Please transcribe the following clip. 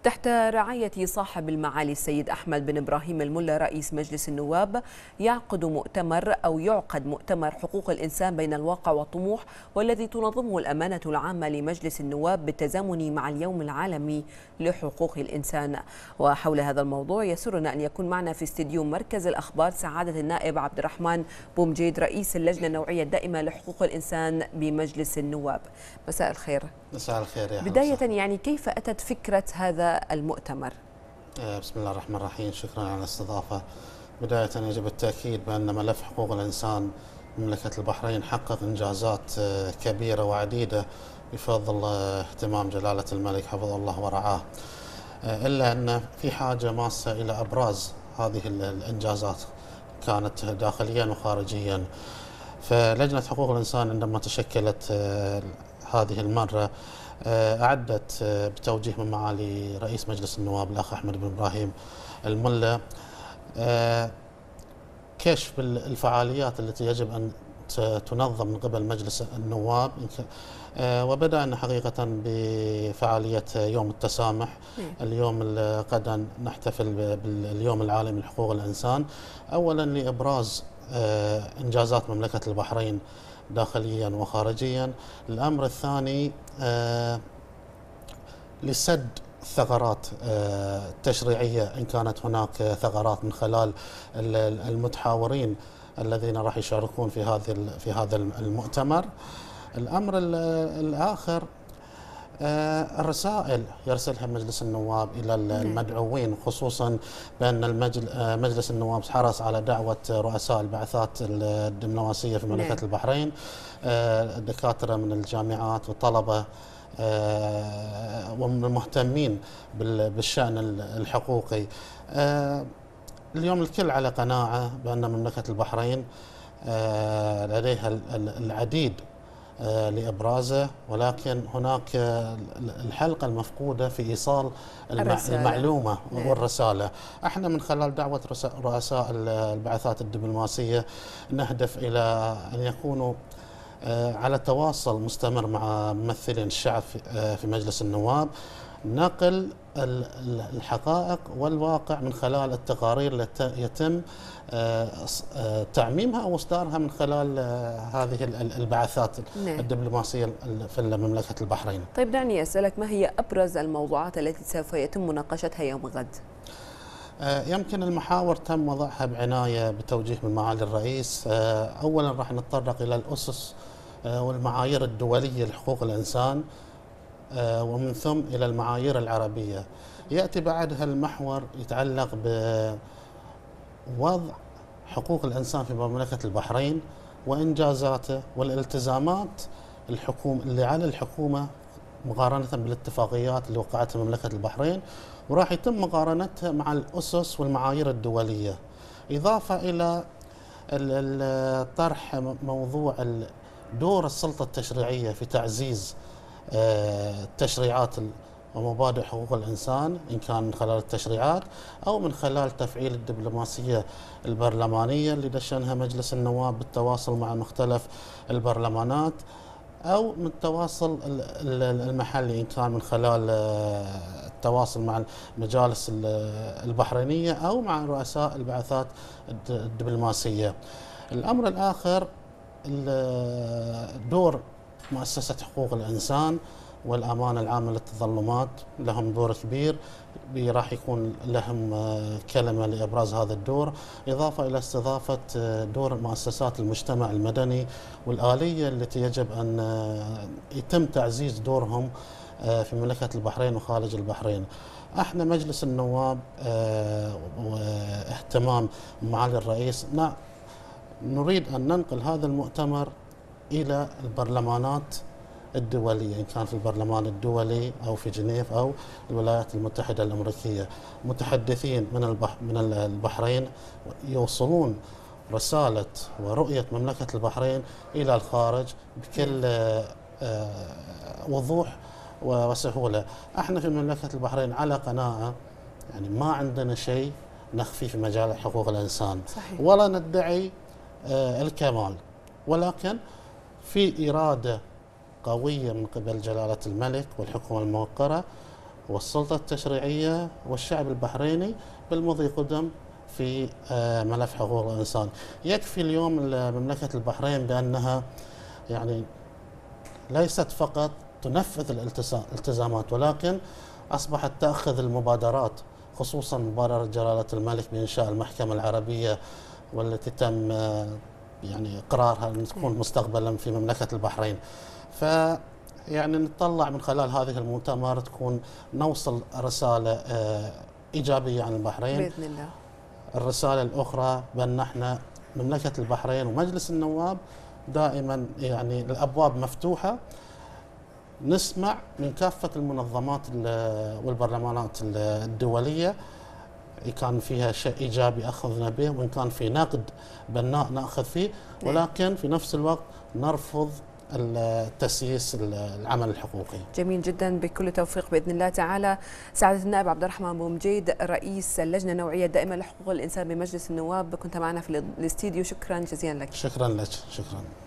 تحت رعاية صاحب المعالي السيد أحمد بن إبراهيم الملا رئيس مجلس النواب يعقد مؤتمر حقوق الإنسان بين الواقع والطموح، والذي تنظمه الأمانة العامة لمجلس النواب بالتزامن مع اليوم العالمي لحقوق الإنسان. وحول هذا الموضوع يسرنا أن يكون معنا في استديو مركز الأخبار سعادة النائب عبد الرحمن بومجيد رئيس اللجنة النوعية الدائمة لحقوق الإنسان بمجلس النواب. مساء الخير. مساء الخير يا بداية يعني كيف أتت فكرة هذا المؤتمر؟ بسم الله الرحمن الرحيم، شكرا على الاستضافة. بداية يجب التأكيد بأن ملف حقوق الإنسان مملكة البحرين حقق إنجازات كبيرة وعديدة بفضل اهتمام جلالة الملك حفظه الله ورعاه، إلا أن في حاجة ماسة إلى أبراز هذه الإنجازات كانت داخليا وخارجيا. فلجنة حقوق الإنسان عندما تشكلت هذه المرة أعدت بتوجيه من معالي رئيس مجلس النواب الأخ أحمد بن إبراهيم الملا كشف الفعاليات التي يجب أن تنظم من قبل مجلس النواب، وبدأنا حقيقة بفعالية يوم التسامح. اليوم غدا نحتفل باليوم العالمي لحقوق الإنسان، أولا لإبراز إنجازات مملكة البحرين داخليا وخارجيا. الأمر الثاني لسد الثغرات التشريعية إن كانت هناك ثغرات من خلال المتحاورين الذين راح يشاركون في هذا المؤتمر. الأمر الآخر الرسائل يرسلها مجلس النواب إلى المدعوين، خصوصا بأن مجلس النواب حرص على دعوة رؤساء البعثات الدبلوماسية في مملكة البحرين، دكاترة من الجامعات وطلبة ومن المهتمين بالشأن الحقوقي. اليوم الكل على قناعة بأن مملكة البحرين لديها العديد لإبرازه، ولكن هناك الحلقة المفقودة في إيصال المعلومة والرسالة. احنا من خلال دعوة رؤساء البعثات الدبلوماسية نهدف إلى أن يكونوا على تواصل مستمر مع ممثلين الشعب في مجلس النواب، نقل الحقائق والواقع من خلال التقارير التي يتم تعميمها أو إصدارها من خلال هذه البعثات الدبلوماسية في مملكة البحرين. طيب دعني أسألك، ما هي أبرز الموضوعات التي سوف يتم مناقشتها يوم غد؟ يمكن المحاور تم وضعها بعناية بتوجيه من معالي الرئيس. أولا راح نتطرق إلى الأسس والمعايير الدولية لحقوق الإنسان، ومن ثم إلى المعايير العربية. يأتي بعدها المحور يتعلق بوضع حقوق الإنسان في مملكة البحرين وإنجازاته والالتزامات اللي على الحكومة مقارنة بالاتفاقيات اللي وقعتها مملكة البحرين، وراح يتم مقارنتها مع الأسس والمعايير الدولية، إضافة إلى طرح موضوع دور السلطة التشريعية في تعزيز التشريعات ومبادئ حقوق الإنسان، إن كان من خلال التشريعات أو من خلال تفعيل الدبلوماسية البرلمانية اللي دشنها مجلس النواب بالتواصل مع مختلف البرلمانات، أو من التواصل المحلي إن كان من خلال التواصل مع المجالس البحرينية أو مع رؤساء البعثات الدبلوماسية. الأمر الآخر دور مؤسسة حقوق الإنسان والأمانة العامة للتظلمات، لهم دور كبير، راح يكون لهم كلمة لإبراز هذا الدور، إضافة إلى استضافة دور مؤسسات المجتمع المدني والآلية التي يجب أن يتم تعزيز دورهم في مملكة البحرين وخارج البحرين. احنا مجلس النواب واهتمام معالي الرئيس نريد أن ننقل هذا المؤتمر إلى البرلمانات الدولية، إن كان في البرلمان الدولي أو في جنيف أو الولايات المتحدة الأمريكية. متحدثين من البحرين يوصلون رسالة ورؤية مملكة البحرين إلى الخارج بكل وضوح وسهولة. احنا في مملكة البحرين على قناعة، يعني ما عندنا شيء نخفي في مجال حقوق الإنسان. صحيح. ولا ندعي الكمال، ولكن في إرادة قوية من قبل جلالة الملك والحكومة الموقرة والسلطة التشريعية والشعب البحريني بالمضي قدم في ملف حقوق الإنسان. يكفي اليوم مملكة البحرين بأنها يعني ليست فقط تنفذ الالتزامات، ولكن أصبحت تأخذ المبادرات، خصوصا مبادرة جلالة الملك بإنشاء المحكمة العربية، والتي تم يعني إقرارها أن تكون مستقبلا في مملكة البحرين. يعني نتطلع من خلال هذه المؤتمر تكون نوصل رسالة إيجابية عن البحرين بإذن الله. الرسالة الأخرى بأن احنا مملكة البحرين ومجلس النواب دائما يعني الأبواب مفتوحة، نسمع من كافة المنظمات والبرلمانات الدولية، إن كان فيها شيء إيجابي أخذنا به، وإن كان في نقد بناء نأخذ فيه، ولكن في نفس الوقت نرفض التسييس العمل الحقوقي. جميل جدا، بكل توفيق باذن الله تعالى. سعاده النائب عبد الرحمن بومجيد رئيس اللجنه النوعيه الدائمه لحقوق الانسان بمجلس النواب، كنت معنا في الاستديو، شكرا جزيلا لك. شكرا لك. شكرا.